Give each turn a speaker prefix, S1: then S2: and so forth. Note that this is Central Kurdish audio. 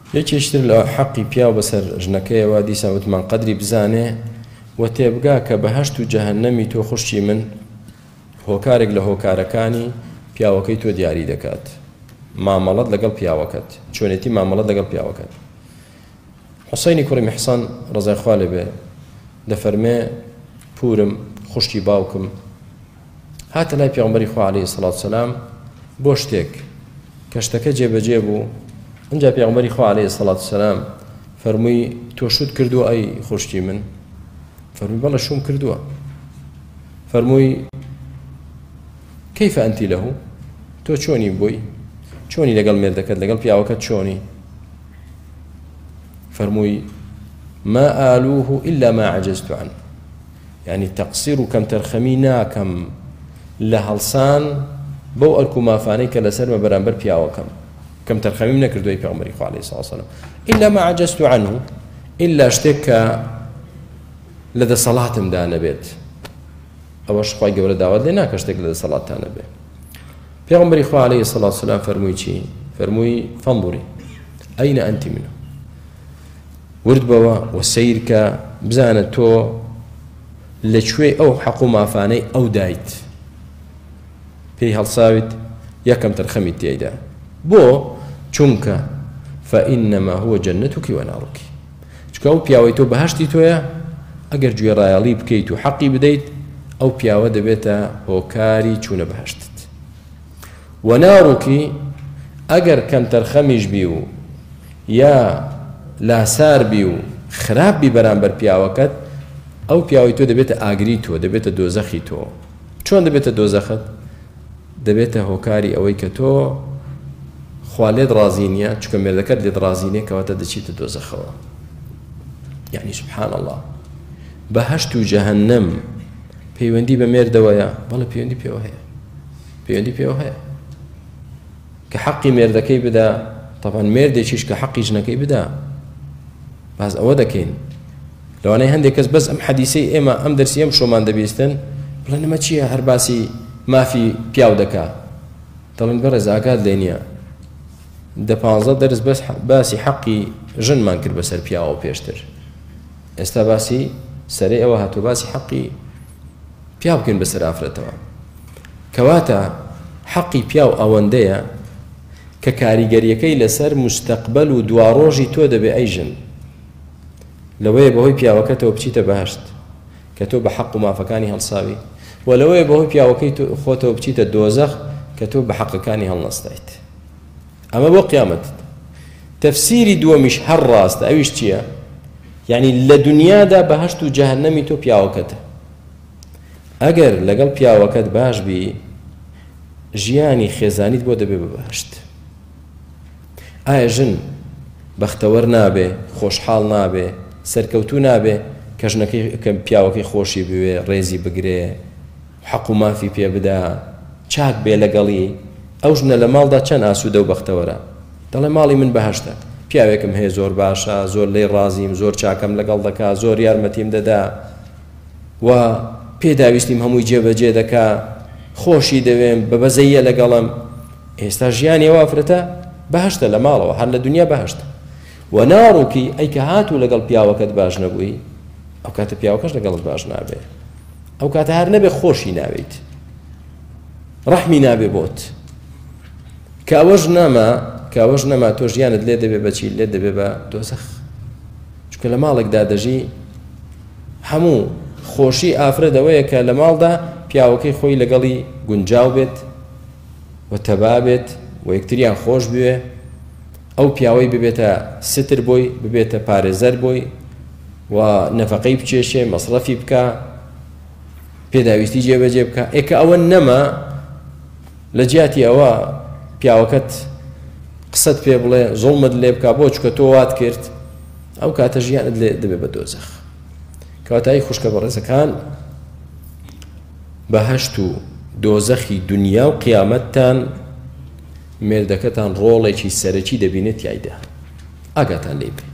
S1: یەکێشتر لە حەقی پیاو بەسەر ژنەکەیەوە دیسان وتمان قەدری بزانێ و تێبگا کە بەهەشت و جەهەنەمی تۆ خوشتی من هۆکارێک لە هۆکارەکانی پیاوەکەی تۆ دیاری دەکات مامەڵەت لەگەڵ پیاوەکەت چۆنێتی مامەڵەت لەگەڵ پیاوەکەت حوسەینی کوڕی میحسان ڕەزای خوا لێبێ دەفەرمێ پورم خوشتی باوکم هاتە لای پێغەمبەری خوا عەلەیهی سەڵات و سەلام بۆ شتێک کە شتەکە جێبەجێ بوو ئەنجا پێغەمبەری خوا عەلەیهی سەڵات و سەلام فەرمووی تۆ شوت کردووە ئەی خوشتی من فەرمووی بەڵێ شوم کردووە فەرمووی کەیفە ئەنتی لەهو تۆ چۆنی بووی چۆنی لەگەڵ مێردەکەت لەگەڵ پیاوەکەت چۆنی فەرمووی ما ئالوه إلا ما عجزت عنه يعني تقصير كم ترخمي ناكم لهلسان بو أركو مافاني كالسر مبرانبر بياوكم كم ترخمي من كردوي بيغمري خو عليه الصلاة والسلام إلا ما عجزت عنه إلا اشتك لدى صلاة مدانا بيت أوش خواهي قبل دعوات لنا كاشتك لدى صلاة تانا بيت بيغمري خو عليه الصلاة والسلام فرموي چي فرموي فانظري أين أنت منه ورد بوا والسير كا بزانة تو لشوي أو حقو مافاني أو دايت في هالصاوت يكم ترخمي تيدا بو چونك فإنما هو جنتك ونارك چكو بياويتو بهشتي تويا أجر جوي رايالي بكيتو حقي بديت أو بياوة دبيتا هوكاري چون بهشتت ونارك أجر كم ترخميش بيو يا لا سار بيو خراب بي برانبر بياوكت أو پیاوی تو دەبێتە ئاگری تۆ دەبێتە دۆزەخی تۆ چۆن دەبێتە دۆزەخت دەبێتە هۆکاری ئەوەی کە تۆ خوا لێت ڕازی نییە چونکە مێردەکەت لێت ڕازی نییە کەواتە دەچیتە دۆزەخەوە یعنی سبحان الله بەهەشت و جەهەنەم پەیوەندی بە مێردەوەیە بەڵێ پەیوەندی پێوە هەیە پەیوەندی پێوە هەیە کە حەقی مێردەکەی بدا طبعا مێردێکیش کە حەقی ژنەکەی بدا باز ئەوە دەکەین لەوانەیە هەندێک کەس بەس ئەم حەدیسەی ئێمە ئەم دەرسی ئەم شۆمان دەبیستن بڵێن ئەمە چییە هەر باسی مافی پیاو دەکا دەڵێن بەڕێز ئاگات لێ نییە 15 دەرس بەس باسی حەقی ژنمان کرد بەسەر پیاوە پێشتر ئێستا باسی سەرەی ئەوە هاتووە باسی حەقی پیاو بکەین بەسەر ئافرەتەوە کەواتە حەقی پیاو ئەوەندەیە کە کاریگەریەکەی لەسەر مستەقبەل و دواڕۆژی تۆ دەبێ ئەی ژن لەوەیە بەهۆی پیاوەکەتەوە بچیتە بەهەشت کە تۆ بە حەق و مافەکانی هەڵساوی و لەوەیە بەهۆی پیاوەکەی خۆتەوە بچیتە دۆزەخ کە تۆ بە حەقەکانی هەڵنەستایت ئەمە بۆ قیامەتت تەفسیری دووەمیش هەر ڕاستە ئەویش چییە یعنی لە دنیادا بەهەشت و جەهەنەمی تۆ پیاوەکەتە ئەگەر لەگەڵ پیاوەکەت باش بی ژیانی خێزانیت بۆ دەبێ بە بەهەشت ئایا ژن بەختەوەر نابێ خۆشحاڵ نابێ سەرکەوتوو نابێ کە ژنەکەی کە پیاوەکەی خۆشی بوێ ڕێزی بگرێ حەق و مافی پێ بدا چاک بێ لەگەڵی ئەو ژنە لە ماڵدا چەند ئاسوودە و بەختەوەرە دەڵێ ماڵی من بەهەشتە پیاوێکم هەیە زۆر باشە زۆر لێی ڕازیم زۆر چاکەم لەگەڵ دەکا زۆر یارمەتیم دەدا و پێداویستیم هەمووی جێبەجێ دەکا خۆشی دەوێم بە بەزەیە لەگەڵم ئێستا ژیانی ئەو ئافرەتە بەهەشتە لە ماڵەوە هەر لە دنیا بەهەشتە و ناڕووکی ئەی کە هاتوو لەگەڵ پیاوەکەت باش نەبووی ئەو کاتە پیاوەکەش لەگەڵت باش نابێ ئەو کاتە هەر نەبێ خۆشی ناویت ڕەحمی نابێ بۆت کە ئەوەش نەما تۆ ژیانت لێ دەبێ بەچی لێ دەبێ بە دۆزەخ چونکە لە ماڵێکدا دەژی هەموو خۆشی ئافرەتەوەیە کە لە ماڵدا پیاوەکەی خۆی لەگەڵی گونجاو بێت و تەبا بێت و یەکتریان خۆش بوێ ئەو پیاوەی ببێتە ستر بۆی ببێتە پارێزەر بۆی و نەفەقەی بچێشێ مەصرەفی بکە پێداویستی جێبەجێ بکە ئێکە ئەوە نەما لە جیاتی ئەوە پیاوەکەت قسەت پێ بڵێ زوڵمت لێ بکە بۆ چکە تۆ وات کرد ئەو کاتە ژیانت لێ دەبێ بە دۆزەخ کەواتایی خوشکە بەڕێزەکان بەهەشت و دۆزەخی دنیا و قیامەتتان مێردەکەتان ڕۆڵێکی سەرەکی دەبینێت یایدا ئاگاتان لێ بێ